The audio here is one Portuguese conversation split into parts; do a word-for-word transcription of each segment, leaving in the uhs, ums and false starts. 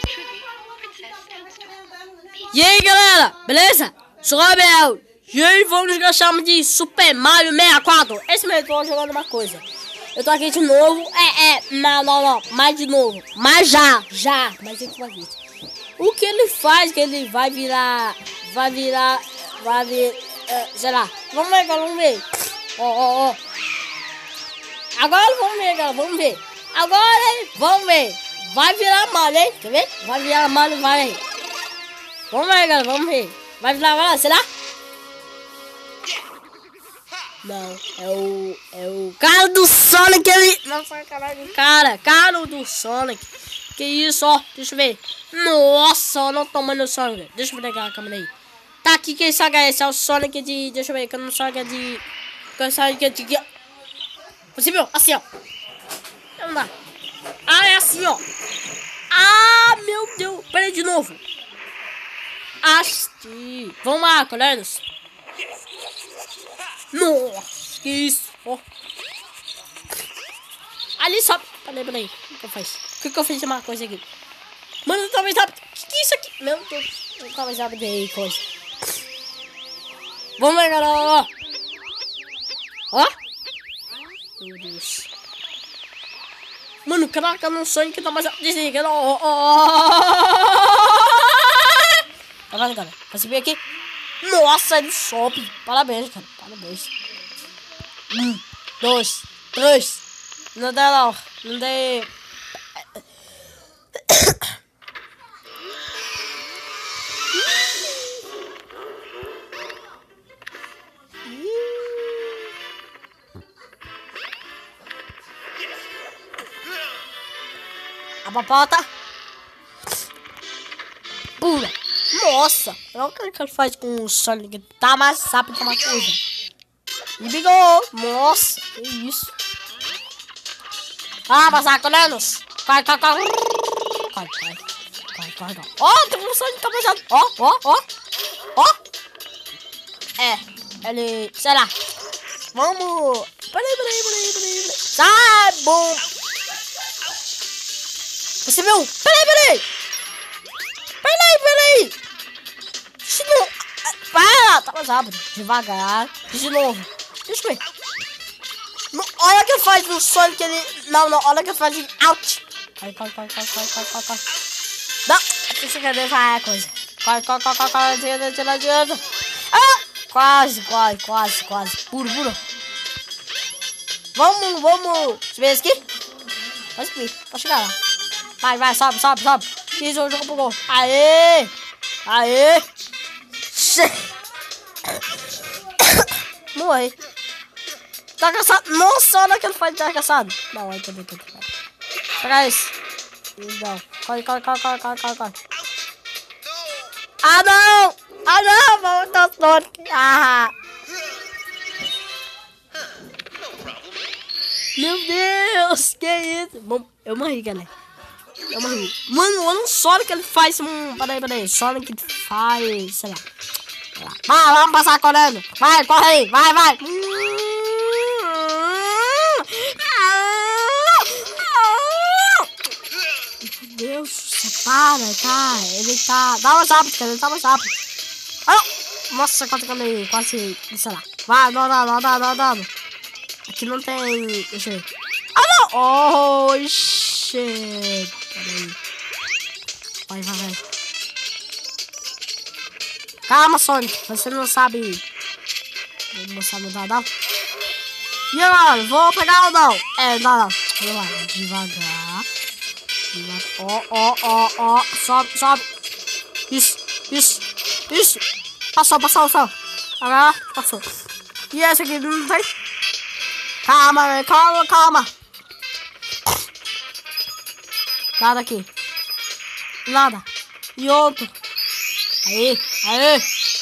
E aí galera, beleza? Sou o Gabriel. E aí vamos jogar chama de Super Mario sessenta e quatro. Esse mês eu tô jogando uma coisa. Eu tô aqui de novo. É, é, não, não, não. Mais de novo. Mas já, já. Mas ele vai vir. O que ele faz que ele vai virar. Vai virar. Vai vir. Uh, sei lá. Vamos ver, vamos ver. Ó, ó, ó. Agora vamos ver, galera. Vamos ver. Agora, hein? Vamos ver. Vai virar Mario, hein? Quer ver? Vai virar Mario, vai. Vamos ver, galera. Vamos ver. Vai virar Mario, será? Não, é o. É o cara do Sonic, ele. Nossa, caralho, cara, cara do Sonic. Que isso, ó. Deixa eu ver. Nossa, eu não tomando o Sonic. Deixa eu pegar a câmera aí. Tá aqui, quem sabe é esse? É o Sonic de. Deixa eu ver, que eu não Sonic é de. Que eu Sonic é de. Você viu? Assim, ó. Não dá. Ah, é assim, ó. Ah, meu Deus. Pera aí de novo. Asti. Vamos lá, colegas. Nossa, que isso, ó. Ali só. Peraí, peraí. O que eu fiz? O que, que eu fiz de uma coisa aqui? Mano, eu tô mais rápido. O que, que é isso aqui? Meu Deus. Eu tô mais rápido aí, coisa. Vamos lá, galera. Ó. Ó. Meu Deus. Mano, caraca, não sonho que tá mais rápido. Desliga. Ó, ó. Tá vendo, cara? Vai subir aqui. Nossa, ele sobe. Parabéns, cara. Parabéns. Um, dois, três. Não dá, não. Não dei. A papota. Pula. Nossa, olha o que ele faz com o Sonic. Tá mais rápido que uma coisa. E bigou. Nossa, que isso. Ah, passar colenos. Vai, vai, vai. Vai, vai. Vai, vai, vai. Ó, tem um Sonic cabejado. Ó, ó, ó. Ó. É, ele. Sei lá. Vamos. Peraí, peraí, peraí, peraí. Sai, bom. Você viu? Peraí, peraí. Peraí, peraí. De novo. Para, tá mais rápido. Devagar. De novo. Deixa eu ver. Não, olha o que faz no Sonic, ele... Não, não, olha o que faz em out. Vai, vai, vai, vai, vai, vai, vai, vai. Não, deixa eu ver, vai, coisa. Vai, vai, vai, vai, vai, tira, tira, tira. Ah, quase, quase, quase, quase. Puro, puro. Vamos, vamos. Deixa eu ver esse aqui. Vai subir, pode chegar lá. Vai, vai, sobe, sobe, sobe. Isso, o jogo pro gol. Aê! Aê! Morri. Tá caçado. Nossa, olha que ele faz de tá caçado. Não, aí também tem que pegar esse. Não. Corre, corre, corre, corre, corre, corre, corre. Ah, não! Ah, não! Vou botar o Sonic. Ah! Meu Deus! Que isso? Bom, eu morri, galera. Eu morri. Mano, olha o Sonic que ele faz. Hum, peraí, peraí. Sonic faz. Sei lá. Vai, vamos passar correndo. Vai, corre aí. Vai, vai. Meu Deus, separa, tá? Ele tá. Dá mais rápido, cara. Ele tá mais rápido. Ah, nossa, quase que quase. Sei lá. Vai, não, não, não, não, não, não. Aqui não tem. Deixa eu ver. Ah, não! Oh, shit. Peraí. Vai, vai, vai. Calma, Sonic. Você não sabe. Não sabe não, não. E agora? Vou pegar ou não? É, não, não. Vamos lá. Devagar. Devagar. Ó, ó, ó, ó. Sobe, sobe. Isso, isso, isso. Passou, passou, passou. Agora, passou. E esse aqui não tem? Calma, calma, calma. Nada aqui. Nada. E outro. Aí, aí.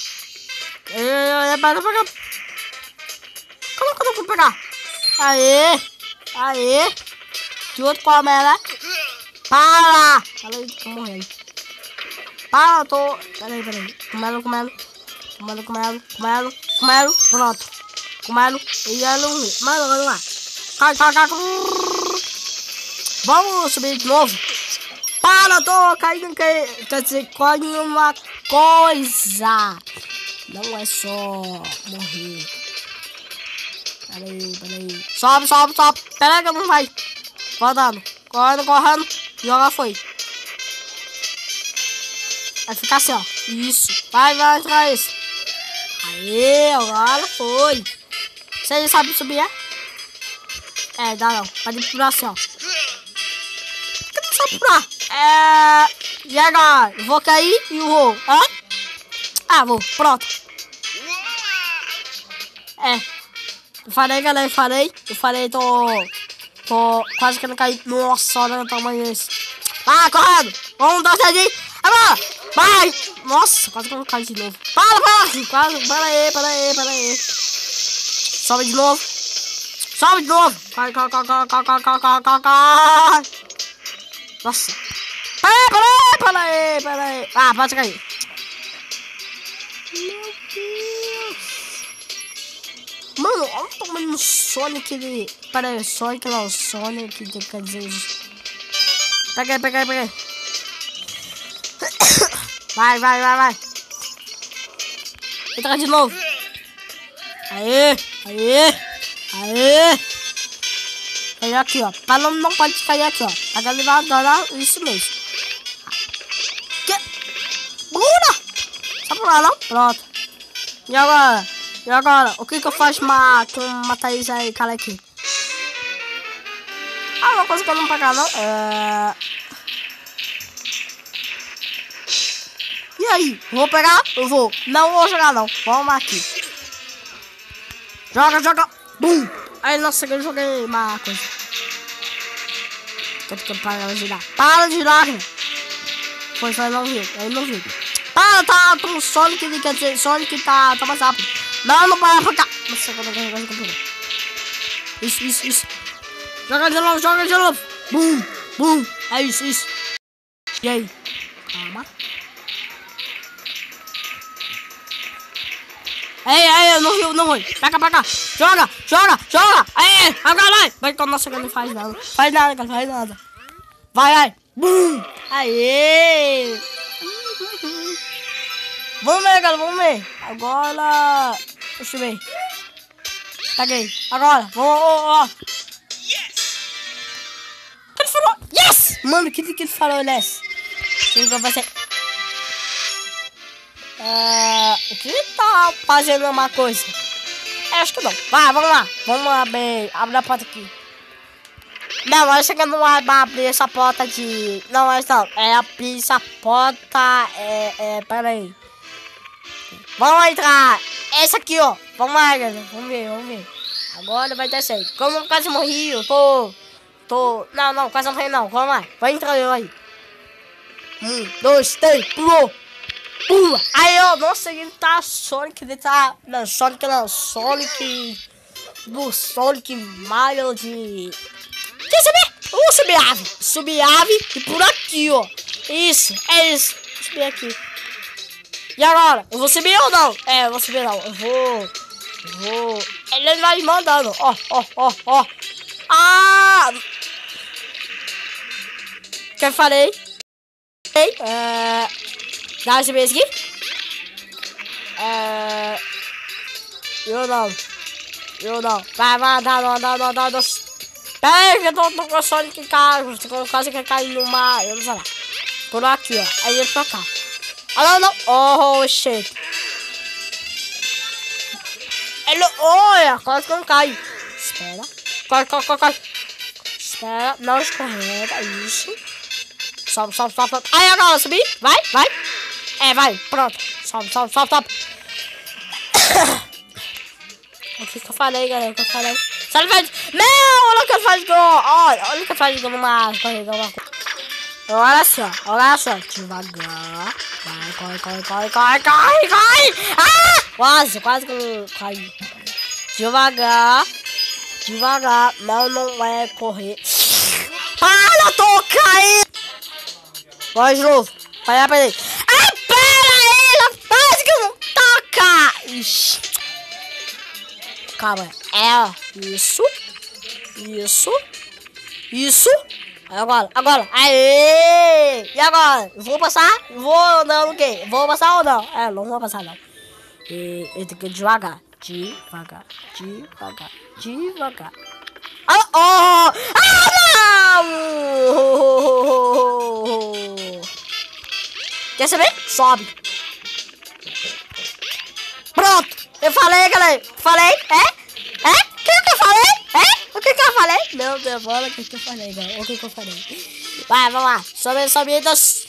É, para pegar. Como que eu vou pegar? Aí, aí. De outro palmeira. Para. Para aí, tô morrendo. Para, eu tô. Peraí, peraí. Comendo, comendo. Comendo, comendo, comendo, comendo. Pronto. Comendo. E aí, não. Mano, vamos lá. Cai, cai, cai. Vamos subir de novo. Para, tô caindo, quer dizer, colhe uma coisa. Não é só morrer. Peraí, peraí. Sobe, sobe, sobe. Peraí que não vai. Correndo, correndo, correndo. Joga foi. Vai ficar assim, ó. Isso. Vai, vai entrar isso. Aê, agora foi. Você sabe subir, é? É, dá não. Pode pular assim, ó. Por que não sabe pular? É... E agora? Eu vou cair e eu vou. Hã? Ah, vou. Pronto. É. Eu falei, galera. Eu falei. Eu falei, tô... Tô quase que não caí. Nossa, olha o tamanho desse. Vai, correndo. Um, dois, três. Agora. Vai. Nossa, quase que eu não caí de novo. Para, para. Quase. Para aí, para aí, para aí. Sobe de novo. Sobe de novo. Cai, cai, cai, cai, cai, cai, cai, cai, cai. Nossa. Para aí, para aí, para aí, para aí. Ah, pode cair. Meu Deus. Mano, olha o tamanho do Sonic de... Pera aí, Sonic não, Sonic, que quer dizer isso. Pega aí, pega aí, pega aí. Vai, vai, vai, vai. Entra de novo. Aê, aê, aê. Cai aqui, ó. Para não, não pode cair aqui, ó. Pega ali lá, lá, isso mesmo. Que? Pula! Só pular, não? Pronto. E agora? E agora? O que que eu faço com matar isso aí, cara, aqui? Ah, uma coisa que eu não pagar, não. É... E aí? Vou pegar? Eu vou. Não vou jogar, não. Vamos aqui. Joga, joga. Bum! Aí, nossa, eu joguei uma coisa. Tô ficando para de girar. Para de girar, cara. Foi, foi, não viu. Aí não viu. Para, tá, tá. O Sonic, quer dizer, Sonic tá, tá mais rápido. Não, não para pra cá. Nossa, eu não quero jogar. Isso, isso, isso. Joga de novo, joga de novo. Bum, bum. É isso, isso. E aí? Calma. Ei, ei, não viu, não foi. Pra cá, pra cá. Joga, joga, joga. Ei, agora vai. Vai com a nossa que não faz nada. Faz nada, cara, faz nada. Vai, vai. Bum. Aê. Vamos ver, cara, vamos ver. Agora... Deixa eu ver. Peguei. Agora. Vamos, ó, ó. Ele falou yes! Mano, o que que ele falou, yes? O que vai ser? É... O que ele tá fazendo uma coisa? É, acho que não. Vai, vamos lá. Vamos abrir. Abre a porta aqui. Não, acho que não vai abrir essa porta de... Não, acho não. É abrir essa porta... É... é pera aí. Vamos entrar. Essa aqui, ó. Vamos lá, galera. Vamos ver, vamos ver. Agora vai dar certo. Como eu quase morri, eu tô... Tô... Não, não, quase não morri não. Vamos lá. Vai entrar eu aí. Um, dois, três. Pulou. Pula. Aí, ó. Nossa, ele tá Sonic. Ele tá... Não, Sonic não. Sonic... Do Sonic Mario de... Quer saber? Vamos subir ave. Subir ave e por aqui, ó. Isso. É isso. Vou subir aqui. E agora? Eu vou subir ou não? É, eu vou subir não. Eu vou... Eu vou... Ele vai me mandando. Ó, ó, ó, ó. Ah! O que eu falei? É... Dá uma subir aqui? É... Eu não. Eu não. Vai, vai, dá, dá, dá, dá, dá, dá. Pega, eu tô, tô com o Sonic caindo. Quase que cai no mar. Eu não sei lá. Por aqui, ó. Aí eu pra cá. Ah, não, não. Oh, shit. Ele... Olha, quase que não cai. Espera. Corre, corre, corre, corre. Espera. Não escorrega. Isso. Sobe, sobe, sobe, sobe. Aí, agora, subir. Vai, vai. É, vai. Pronto. Sobe, sobe, sobe, sobe. O que que eu falei, galera? O que eu falei? Sabe, velho? Não, olha o que eu faço. Olha, olha o que eu faço numa corrida, alguma coisa. Olha só, olha só. Devagar. Vai, corre, corre, corre, corre, corre, corre. Ah! Quase, quase que eu caí. Devagar. Devagar. Não, não é correr. Para, eu tô caindo. Vai de novo. Vai lá pra ele. Ah, pera aí. Quase que eu não toca. Ixi. Calma. É, isso. Isso. Isso. Agora, agora. Aê! E agora? Vou passar? Vou não, o quê? Vou passar ou não? É, não vou passar não. E, eu tenho que ir devagar. Devagar, devagar, devagar. Ah, oh! Ah, não! Quer saber? Sobe. Pronto. Eu falei, galera. Falei. É? É? O que que eu falei? É? O que que eu falei? Meu Deus, olha o que que eu falei, galera. O que que eu falei? Vai, vamos lá. Sobe, sobe.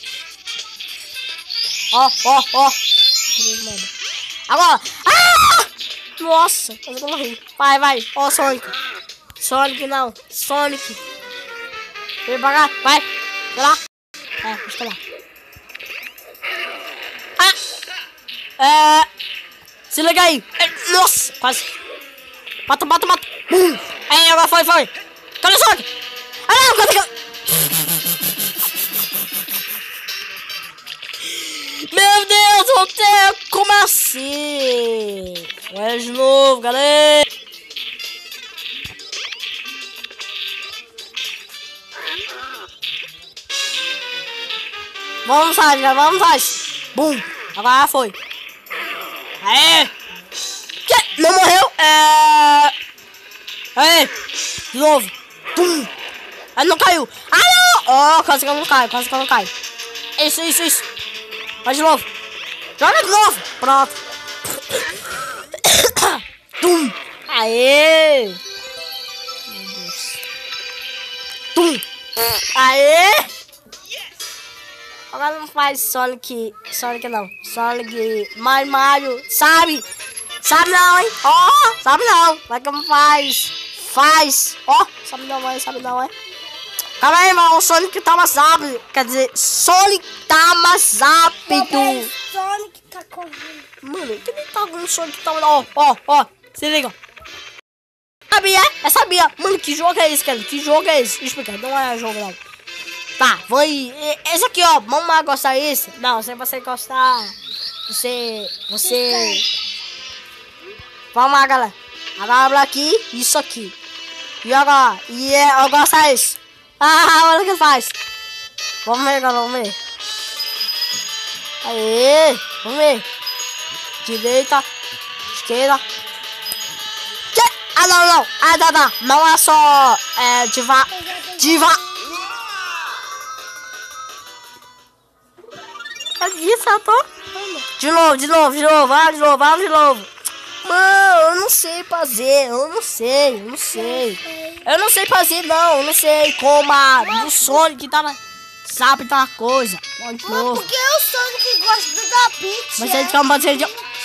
Ó, ó, ó. Agora. Ah! Nossa, eu vou morrer. Vai, vai. Ó, Sonic. Sonic não. Sonic. Vem pra cá. Vai. Vai lá. É, deixa eu lá. Ah. É. Se liga aí. Nossa, quase. Mata, mata, mata. Bum. Aí, agora foi, foi. Cadê o Sonic? Ah, não, cadê, cadê? Meu Deus, eu tenho... Como assim? Vai de novo, galera. Vamos sair, galera, vamos sair. Bum. Agora foi. Aê. Que? Não morreu? É... Aê. De novo. Tum. Ah, não caiu. Ah, não. Ó, oh, quase que eu não caio, quase que eu não caio. Isso, isso, isso. Vai de novo. Joga de novo. Pronto. Tum. Aê. Meu Deus. Tum. Aê. Agora não faz Sonic. Sonic não. Sonic. Mario, Mario. Sabe? Sabe não, hein? Ó. Oh, sabe não. Vai como faz. Faz. Ó. Oh, sabe não, hein? Sabe não, hein? Calma aí, irmão. O Sonic tá mais rápido. Quer dizer, Sonic tá mais rápido. Sonic tá correndo. Mano, que nem tá com o Sonic tá... Ó, ó, ó. Se liga. Sabia? É sabia. Mano, que jogo é esse, cara? Que jogo é esse? Explica. Não é jogo, não. Tá, vou aí. Esse aqui, ó. Vamos lá gostar desse? Não, se você gostar... Você... Você... Vamos lá, galera. Agora aqui. Isso aqui. E agora? E é, eu gosto disso. Ah, olha o que faz. Vamos ver, galera, vamos ver. Aê, vamos ver. Direita, esquerda. Que? Ah, não, não. Ah, tá, tá. Não é só... É, diva... Diva... Aqui, saltou. De novo, de novo, de novo. Vamos de novo, vamos de novo. Mano, eu não sei fazer. Eu não sei, eu não sei. Eu não sei fazer, não. Eu não sei como a do Sonic tava... Sabe da coisa. Vamos de novo. Porque o Sonic gosta da pizza. Mas ele calma, você...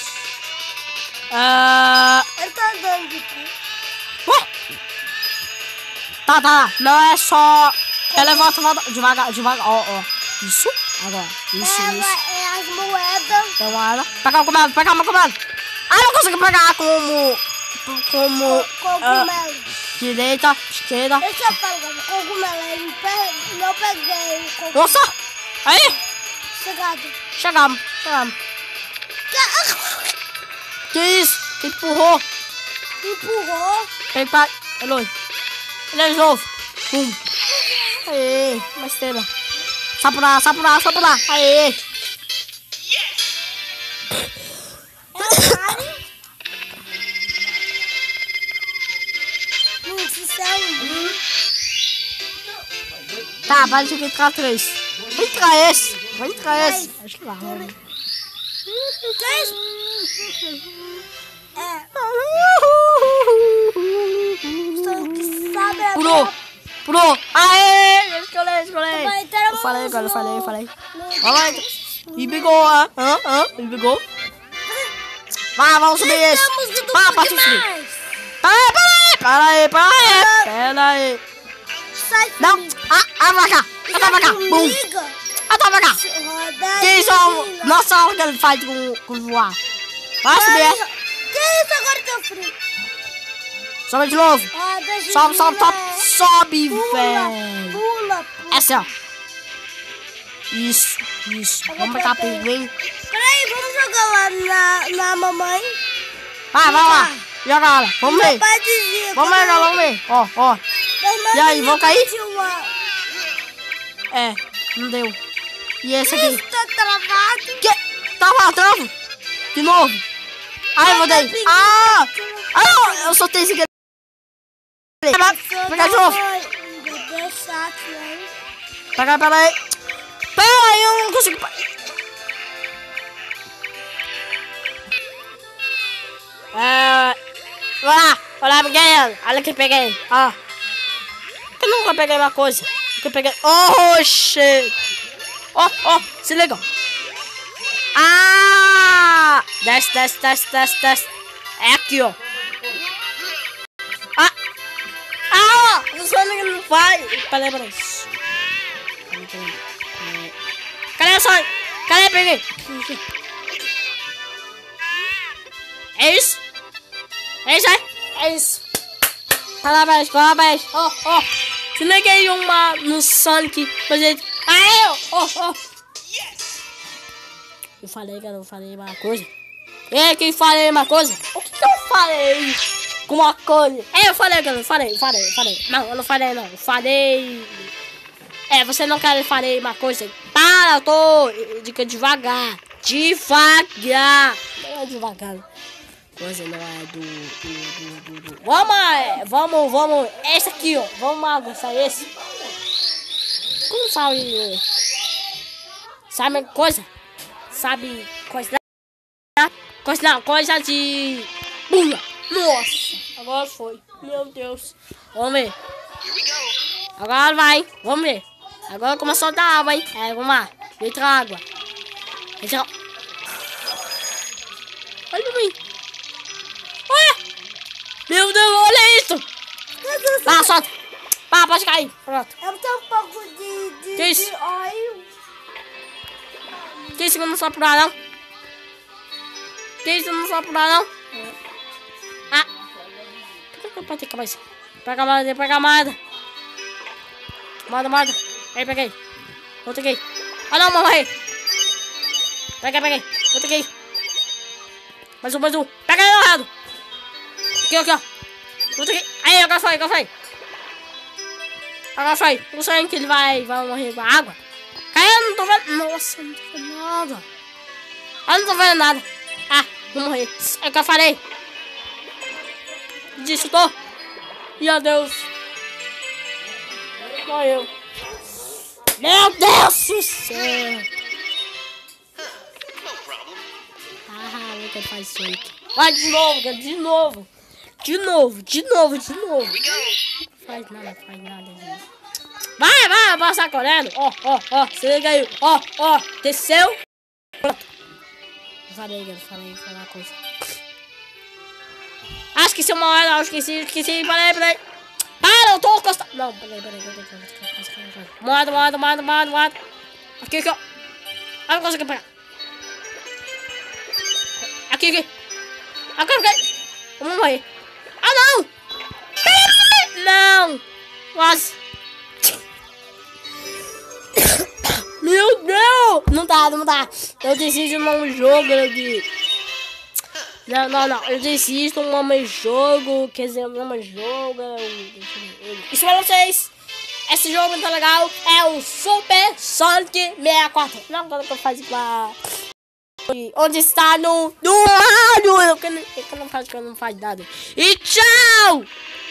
Ah... Ele tá andando de aqui. Ué? Tá, tá. Não é só... Ela volta, volta. Devagar, devagar. Ó, ó. Isso. Agora. Isso, Pega isso. é, as moedas. Então, olha. Pega o comando, pega o comando. Ah, não consigo pegar como... Como... Cogumelo. Uh, direita, esquerda. Deixa eu pegar o cogumelo. Ele pe... Não peguei o cogumelo. Nossa! Aí! Chegado. Chegamos, chegamos. Que isso? Empurrou. Empurrou. Vem pra... Eloy. Ele é de novo. Pum. Aê, uma estrela. Sai por lá, sai por lá, sai por lá. Aê. Tá, vai ter que entrar três. Vou entrar esse. Vou entrar esse. Acho que lá. Três? É. Sabe Pulou. Pulou. Aê. Escolei, escolei. Eu Eu falei agora, eu falei, eu falei. Vai lá. E bigou, ah, ah, ah. E bigou. Vai, vamos subir esse. Vai, a parte de subir. Pera aí, pera aí, pera aí. Sai. Não. Ah, ah, vai cá. Ah, tá pra cá. Bum. Ah, tá pra cá. Que isso? Nossa, olha o que ele faz com, com voar. Vai subir, é? Que isso? Agora tá frio. Sobe de novo. Sobe, sobe, sobe. Sobe, Pula, velho. pula, pula. Essa, ó. Isso, isso. Vamos pra cá, pinguim. Peraí, vamos jogar lá na, na mamãe. Vai, vai lá. Joga ela. Vamos ver. Meu pai dizia. Vamos ver, vamos ver. Ó, ó. E aí, vão cair? Uma... É, não deu. E esse aqui? Isso, tá travado. Que? Tava trava? De novo. Ai, eu vou daí. Ah! Ah, eu soltei esse aqui. Pegar de novo. Pega, pera aí. Pera aí, eu não consigo. Ah, vai lá, vai lá, peguei. Olha que peguei. Ó. Eu nunca peguei uma coisa. Eu peguei. Oh, shit. Ó, ó, se liga. Ah! Desce, desce, desce, desce, desce. É aqui, ó. Ah! Ah! Não sei onde não vai. Peraí, peraí. Cadê o sonho? Cadê? Peguei. É isso? É isso aí? É isso. Parabéns, parabéns. Ó, oh, ó. Oh. Se liguei uma no Sonic. Mas gente. Aê, ó, ó. Eu falei que eu não falei uma coisa. É que falei uma coisa. O que, que eu falei com uma coisa? É, eu falei que eu não falei, falei, falei. Não, eu não falei não. Eu falei. É, você não quer falei uma coisa. Para, eu tô. Dica devagar. Devagar. Não é devagar. Coisa não é do. do, do, do, do. Vamos, vamos, vamos. Esse aqui, ó. Vamos aguçar esse. Como sabe? Sabe coisa? Sabe coisa? Coisa não, coisa de. Bula! Nossa! Agora foi. Meu Deus. Vamos ver. Agora vai. Vamos ver. Agora começou a dar água, hein? É, vamos lá. Entra água. Entra. Olha pra mim. Olha! Meu Deus, olha isso! Vai, solta! Vai, pode cair. Pronto. Eu tenho um pouco de, de, Que isso? de óleo. Que isso que eu não sou apurado, não? Que isso que eu não sou apurado, não? Ah! Por que eu bati a cabeça? Pega a moeda, pega a moeda. Moeda, moeda. Aí, peguei. Outra aqui. Ah, não, morri. Peguei, peguei. Outra aqui. Mais um, mais um. Pega aí, errado. Aqui, aqui, ó. Outra aqui. Aí, agora foi, agora foi. Agora foi. Não sei que ele vai, vai morrer com a água. Caiu, não tô vendo. Nossa, não tô vendo nada. Ah, não tô vendo nada. Ah, vou morrer. É o que eu falei. Disso, tô. E adeus. Morreu. Meu Deus do céu. Ah, não quero fazer isso aí. Vai de novo, cara, de novo. De novo, de novo, de novo. Não faz nada, faz nada. Gente. Vai, vai, passar correndo. Ó, ó, ó, se liga aí. Ó, ó, desceu. Pronto. Falei, cara, falei, falei uma coisa. Ah, esqueci uma hora, acho que esqueci, esqueci. Peraí, peraí. Para, eu tô encostado. Não, peraí, peraí, peraí, peraí. Moeda, moeda, moeda, moeda, moeda. Aqui, aqui, ó. Ah, não consigo pegar. Aqui, aqui. Aqui, aqui. Vamos morrer. Ah, não. Não. Quase. Meu Deus. Não dá, não dá. Eu desisto num jogo de... Não, não, não. Eu desisto num jogo. Quer dizer, num jogo... Isso pra vocês. Esse jogo tá legal. É o Super Sonic sessenta e quatro. Não, agora que eu faço pra... Onde está no... No rádio. Eu que não, eu que não faço, que eu não faço nada. E tchau!